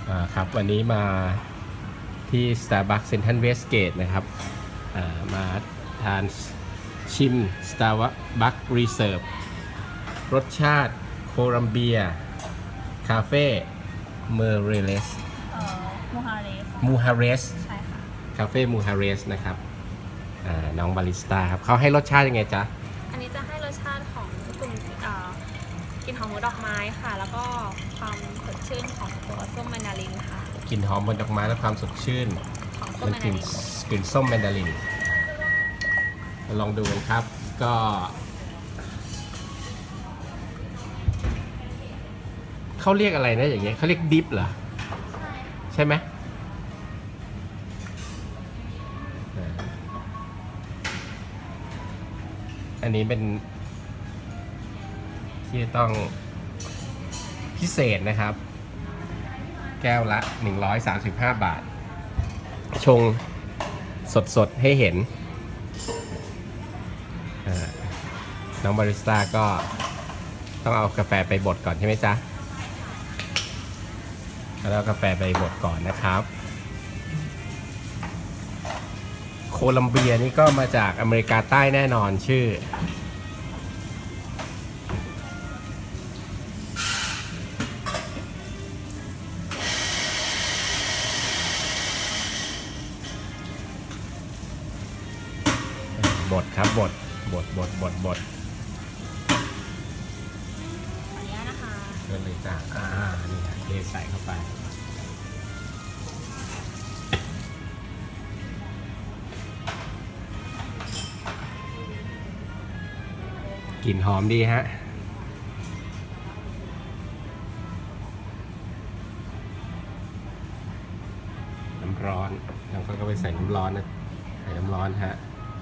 ครับวันนี้มาที่ Starbucks Central Westgate นะครับมาทานชิม Starbucks Reserve รสชาติโคลัมเบียคาเฟ่เมอร์เรเลสมูฮาเรสใช่ค่ะคาเฟ่มูฮาเรสนะครับน้องบาริสต้าครับเขาให้รสชาติยังไงจ๊ะอันนี้จะให้รสชาติของกลุ่มกลิ่นหอมของดอกไม้ค่ะแล้วก็ความสดชื่นของตัวส้มแมนดารินค่ะกลิ่นหอมบนดอกไม้และความสดชื่นของกลิ่นส้มแมนดารินลองดูกันครับก็เขาเรียกอะไรนะอย่างเงี้ยเขาเรียกดิฟเหรอใช่ไหมอันนี้เป็นที่ต้องพิเศษนะครับแก้วละ135 บาทชงสดๆให้เห็นน้องบาริสต้าก็ต้องเอากาแฟไปบดก่อนใช่ไหมจ๊ะแล้วกาแฟไปบดก่อนนะครับโคลัมเบียนี่ก็มาจากอเมริกาใต้แน่นอนชื่อบดครับบดขออนุญาตนะคะเริ่มเลยจ้ะนี่ฮะเทใส่เข้าไปกลิ่นหอมดีฮะน้ำร้อนแล้วก็ไปใส่น้ำร้อนนะใส่น้ำร้อนฮะ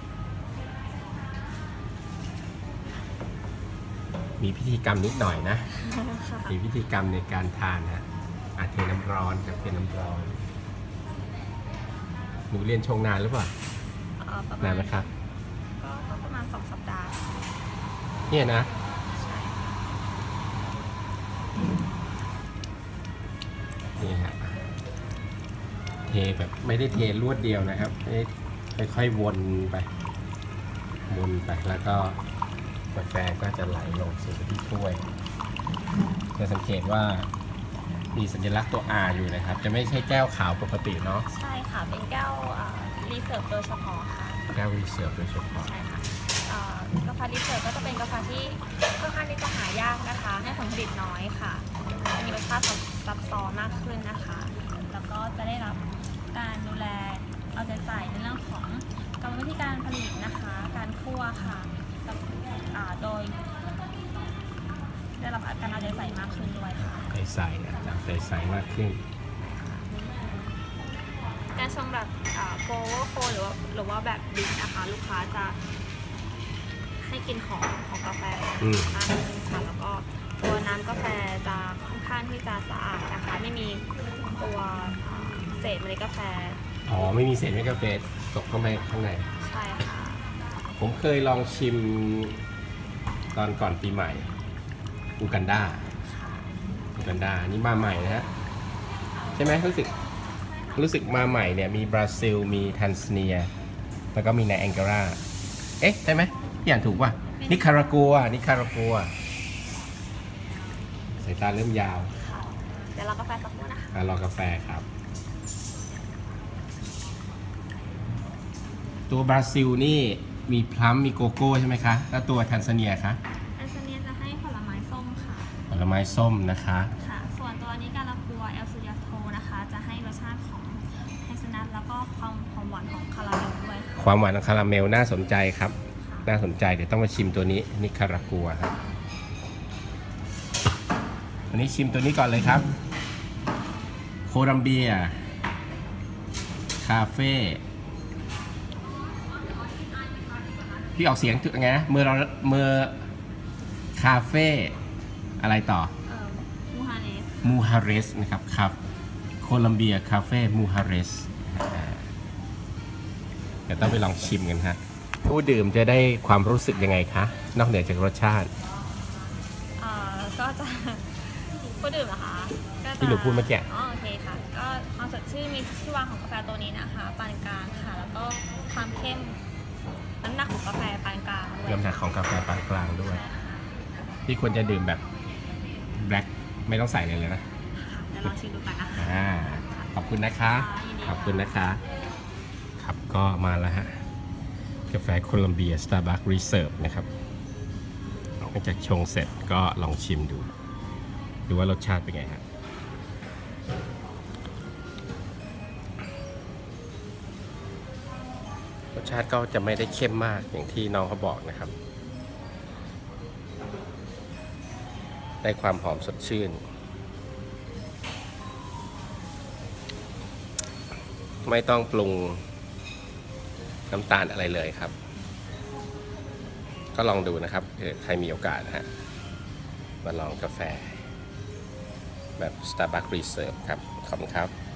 มีพิธีกรรมนิดหน่อยนะมีพิธีกรรมในการทานนะเทน้ำร้อนครับเทน้ำร้อนหนูเรียนชงนานหรือเปล่านานไหมครับก็ประมาณ2 สัปดาห์เนี่ยนะนี่ฮะเทแบบไม่ได้เทรวดเดียวนะครับค่อยๆวนไปแล้วก็กาแฟก็จะไหลลงสู่ที่ถ้วยจะสังเกตว่ามีสัญลักษณ์ตัว R อยู่นะครับจะไม่ใช่แก้วขาวปกติเนาะใช่ค่ะเป็นแก้วรีเสิร์ฟโดยเฉพาะค่ะแก้วรีเสิร์ฟโดยเฉพาะใช่ค่ะกาแฟรีเสิร์ฟก็จะเป็นกาแฟที่ค่อนข้างที่จะหายากนะคะให้ผลผลิตน้อยค่ะจะมีรสชาติซับซ้อนมากขึ้นนะคะแล้วก็จะได้รับการดูแลเอาใจใส่ในเรื่องของกรรมวิธีการผลิตนะคะการคั่วค่ะโดยได้รับการเอาใจใส่มากขึ้นด้วยค่ะใส่ใส่มากขึ้นการชงแบบโปรโคหรือว่าแบบดิฟนะคะลูกค้าจะให้กลิ่นหอมของกาแฟมากขึ้นค่ะแล้วก็ตัวน้ำกาแฟจะค่อนข้างที่จะสะอาดนะคะไม่มีตัวเศษเมล็ดกาแฟไม่มีเศษเมล็ดกาแฟตกเข้าไปข้างในใช่ค่ะผมเคยลองชิมตอนก่อนปีใหม่อูกันดานี่มาใหม่นะฮะใช่ไหมรู้สึกมาใหม่เนี่ยมีบราซิลมีแทนซาเนียแล้วก็มีในแองโกลาใช่ไหมพี่อ่านถูกป่ะนิคารากัวสายตาเริ่มยาวเดี๋ยวรอกาแฟสักครู่นะคะรอกาแฟครับตัวบราซิลนี่มีพลัมมีโกโก้ใช่ไหมคะแล้วตัวแทนซาเนียคะแทนซาเนียจะให้ผลไม้ส้มค่ะผลไม้ส้มนะคะส่วนตัวนิการากัวเอลซูยาโตนะคะจะให้รสชาติของเฮเซลนัทแล้วก็ความหวานของคาราเมลด้วยความหวานของคาราเมลน่าสนใจครับน่าสนใจเดี๋ยวต้องมาชิมตัวนี้นิคารากัวครับวันนี้ชิมตัวนี้ก่อนเลยครับโคลัมเบียคาเฟ่พี่ออกเสียงไงนะเมื่อคาเฟ่อะไรต่อมูฮาเรสนะครับโคลัมเบียคาเฟ่มูฮาเรสเดี๋ยวต้องไปลองชิมกันฮะผู้ดื่มจะได้ความรู้สึกยังไงคะนอกเหนือจากรสชาติก็จะผู้ดื่มเหรอคะที่หนูพูดเมื่อกี้โอเคค่ะมีชื่อวางของกาแฟตัวนี้นะคะปานกลางค่ะแล้วก็ความเข้มน้ำหนักของกาแฟปานกลางด้วยน้ำหนักของกาแฟปานกลางด้วยที่ควรจะดื่มแบบแบล็คไม่ต้องใส่เลยนะเดี๋ยวลองชิมดูกันนะคะขอบคุณนะคะ ขอบคุณนะคะ ครับก็มาแล้วฮะกาแฟโคลัมเบีย Starbucks Reserve นะครับหลังจากชงเสร็จก็ลองชิมดูว่ารสชาติเป็นไงฮะรสชาติก็จะไม่ได้เข้มมากอย่างที่น้องเขาบอกนะครับได้ความหอมสดชื่นไม่ต้องปรุงน้ำตาลอะไรเลยครับก็ลองดูนะครับใครมีโอกาสนะฮะมาลองกาแฟแบบ Starbucks Reserve ครับขอบคุณครับ